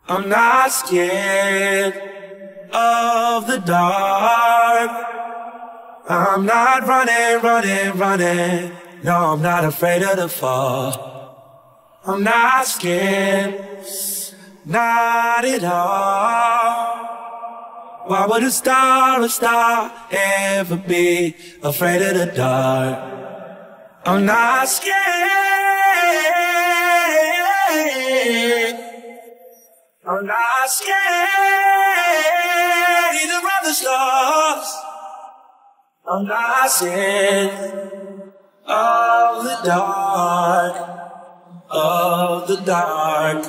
I'm not scared of the dark. I'm not running. No, I'm not afraid of the fall. I'm not scared, not at all. Why would a star ever be afraid of the dark? I'm not scared. I'm not scared either of the stars. I'm not scared of the dark, of the dark.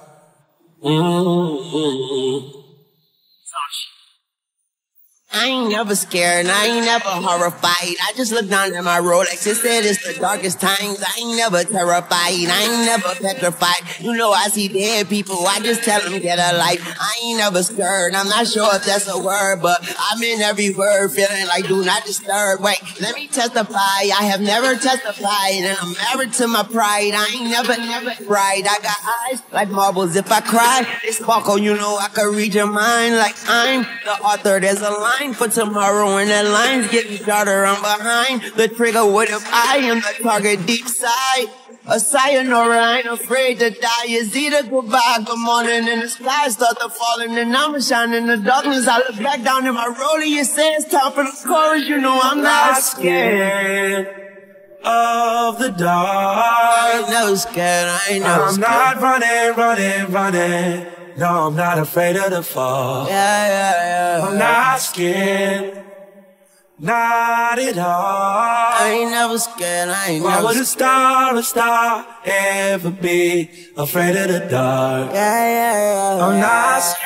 I ain't never scared, I ain't never horrified. I just look down at my Rolex and said it's the darkest times. I ain't never terrified, I ain't never petrified. You know I see dead people, I just tell them get a life. I ain't never scared, I'm not sure if that's a word, but I'm in every word feeling like do not disturb. Wait, let me testify, I have never testified, and I'm married to my pride. I ain't never cried. I got eyes like marbles, if I cry, they sparkle. You know I can read your mind like I'm the author. There's a line for tomorrow, and that line's getting shorter. I'm behind the trigger. What if I am the target deep side? A sayonara, I ain't afraid to die. It's either goodbye, good morning, and the sky start to falling, and I'ma shine in the darkness. I look back down at my roller, you say it's time for the chorus. You know I'm not scared of the dark. I ain't never scared, I ain't never scared. I'm not running. No, I'm not afraid of the fall. Yeah. I'm not scared, not at all. I ain't never scared, I ain't never scared. Why would a star ever be afraid of the dark? Yeah. I'm not scared.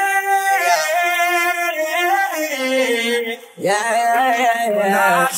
Yeah. I'm not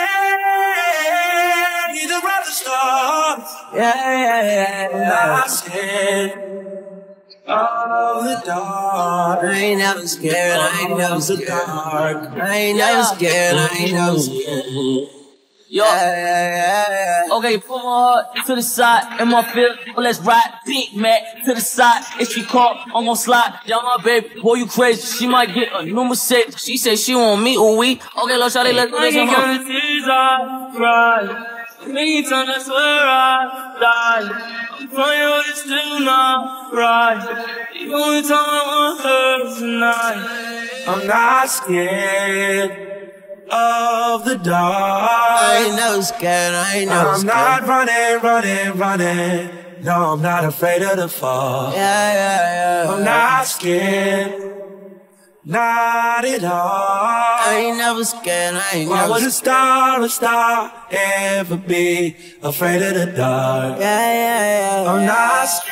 scared either of the stars. Yeah. I'm not scared of the dark. I ain't never scared, I ain't never scared. I ain't never scared, I ain't never scared. Yo, okay, put my heart to the side and my feel. Well, let's ride. Big Mac to the side. If she caught, I'm gon' slide. Young my baby, boy, you crazy. She might get a new Mercedes. She say she want me, ooh wee. Okay, let's try. Let's go. I ain't gonna tears I cry. Many times I swear I die. I'm crying, but it's still not right. The only time I want her tonight. I'm not scared of the dark. I ain't never scared, I ain't never scared. I'm not running. No, I'm not afraid of the fall. Yeah. I'm not scared, not at all. I ain't never scared, I ain't Why never would a star ever be afraid of the dark? Yeah. I'm not scared.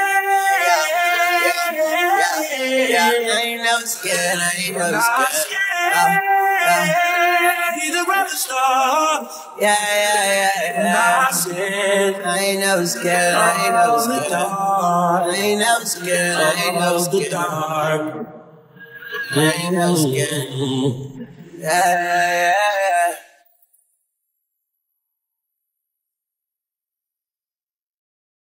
Yeah. I ain't never scared, I ain't never scared. Either of the stars. Yeah. I'm not scared. I ain't never scared, I ain't never scared. I ain't never scared, I ain't never scared. I ain't never scared. Yeah.